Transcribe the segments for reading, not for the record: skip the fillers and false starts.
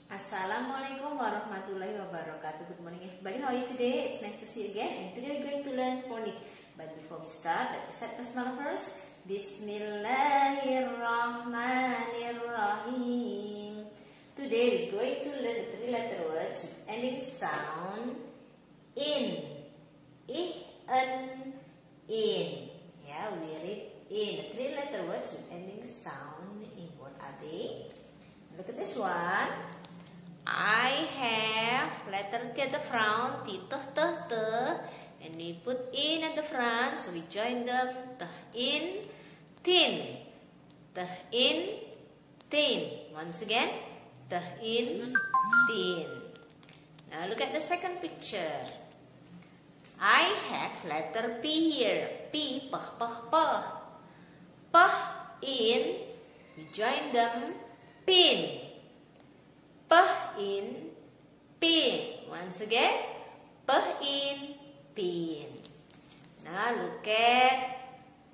Assalamualaikum warahmatullahi wabarakatuh. Good morning everybody. How are you today? It's nice to see you again. And today we're going to learn phonics. But before we start, let's start basmalah first. Bismillahirrahmanirrahim. Today we're going to learn the three-letter words with ending sound in. In. Yeah, we read in. The three-letter words with ending sound in. What are they? Look at this one. I have letter T at the front, T, T, T, T, and we put in at the front, so we join them, T, in, tin, T, in, tin. Once again, T, in, tin. Now look at the second picture. I have letter P here, P, P, P, P. P, in, we join them, pin. P in pin. Once again, P in pin. Now look at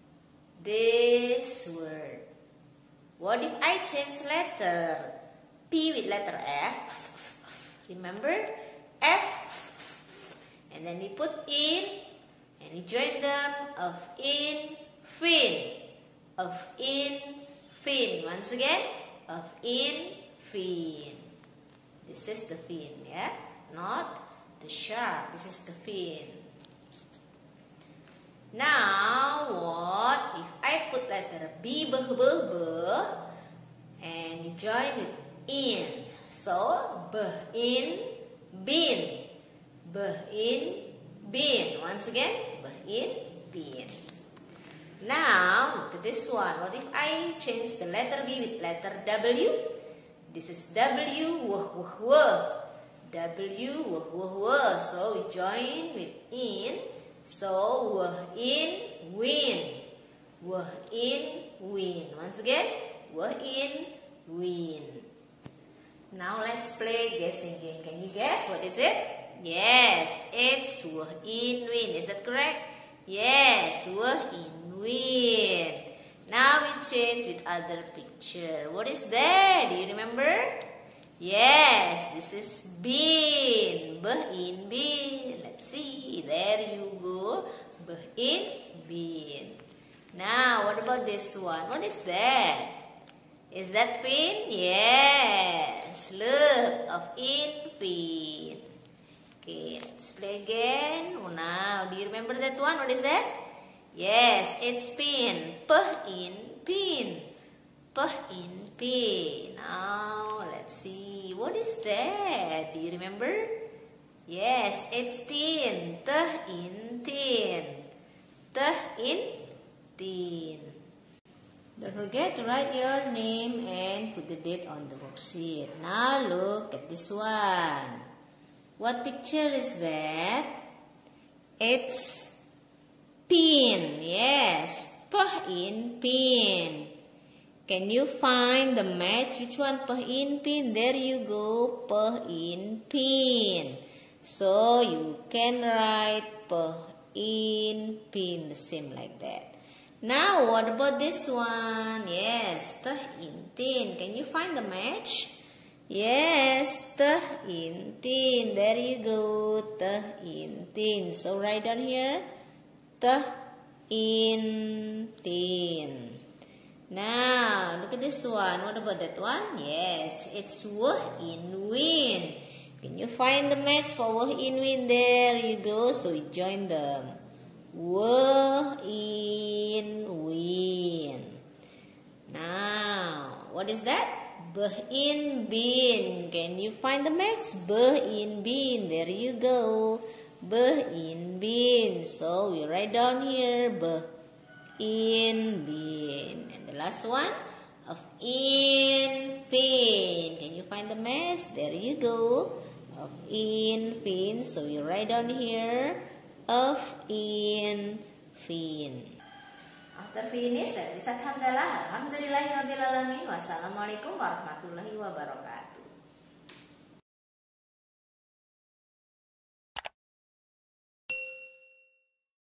this word. What if I change letter P with letter F? Remember? F. And then we put in and we join them of in fin. Of in fin. Once again, of in fin. This is the fin, yeah? Not the shark. This is the fin. Now, what if I put letter B, B, B, B, and you join it in? So, B in bin. B in bin. Once again, B in bin. Now, look at this one. What if I change the letter B with letter W? This is W, W, W. W, W, W. So we join with in. So, W in win. W in win. Once again, W in win. Now let's play guessing game. Can you guess what is it? Yes, it's W in win. Is that correct? Yes, W in win. Now we change with other picture. What is that? Do you remember? Yes, this is bin. B in bin. Let's see. There you go. B in bin. Now, what about this one? What is that? Is that fin? Yes. Look, of in fin. Okay, let's play again. Oh, now, do you remember that one? What is that? Yes, it's pin. P in pin. P in pin. Now, let's see. What is that? Do you remember? Yes, it's tin. T in tin. T in tin. Don't forget to write your name and put the date on the worksheet. Now, look at this one. What picture is that? It's pin. Yes, P in pin. Can you find the match? Which one? P in pin. There you go. P in pin. So you can write P in pin the same like that. Now what about this one? Yes, T in tin. Can you find the match? Yes, T in tin. There you go. T in tin. So write down here. T in tin. Now, look at this one. What about that one? Yes, it's W in win. Can you find the match for W in win? There you go. So we join them. W in win. Now, what is that? B in bin. Can you find the match? B in bin. There you go. B in bin. So we write down here B in bin. And the last one of in fin. Can you find the match? There you go. Of in fin. So we write down here of in fin. After finish, let's say alhamdulillah. Alhamdulillahirabbil alamin. Wassalamualaikum warahmatullahi wabarakatuh.